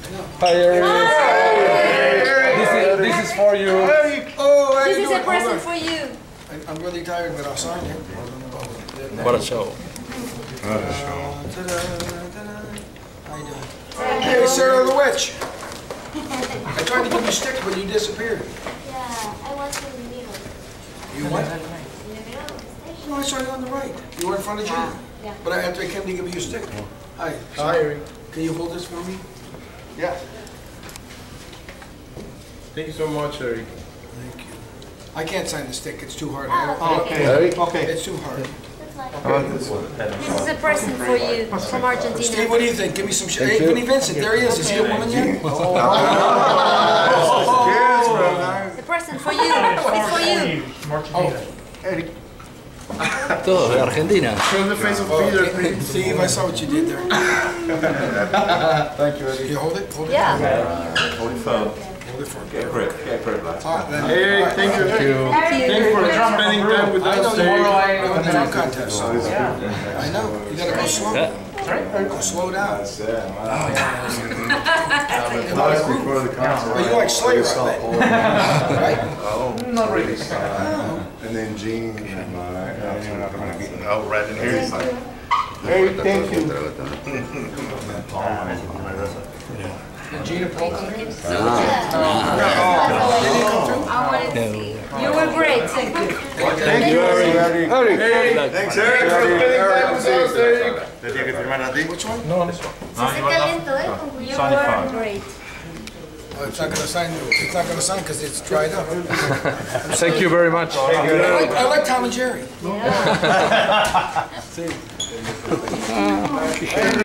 Thayer. This is for you. Oh, This is a present for you. I'm really tired, but I'll sign it. What a show. How you doing? Hey, Sarah the Witch. I tried to give you sticks, but you disappeared. Yeah, I was in the middle. You what? In the middle of the station. No, I saw you on the right. You were in front of Gina. Yeah. But after I came to give you a stick. Hi. Hi, Eric. Can you hold this for me? Yeah. Thank you so much, Eric. Thank you. I can't sign the stick. It's too hard. Oh, okay. Eric? Okay. It's too hard. That's like This is a present for you from Argentina. Steve, what do you think? Give me some shit. Hey, Vinny Vincent, there he is. Is he a woman yet? The present for you. It's for you. Eric. Todo de Argentina. Show the face of Peter. Steve, I saw what you did there. Thank you, Eric. Can you hold it? Hold it. Yeah. Hold it for me. Eric, thank you. Thank you. Thanks for spending time with I know us, you Eric. were on the drum contest. I know. You gotta go slow. Go slow down. Before the concert. But you like Slayer, right? Not really. And then Gene and right in here. Eric, thank you. And Gina Polka? I wanted to see. You were great. Thank you. Thank you, Eric. Eric. Thanks, Eric. ¿Te tiene que firmar a ti? Which one? No. se calentó, You were great. Oh, it's not gonna sign. It's not gonna sign because it's dried up. Thank you very much. I like Tom and Jerry. Yeah. See.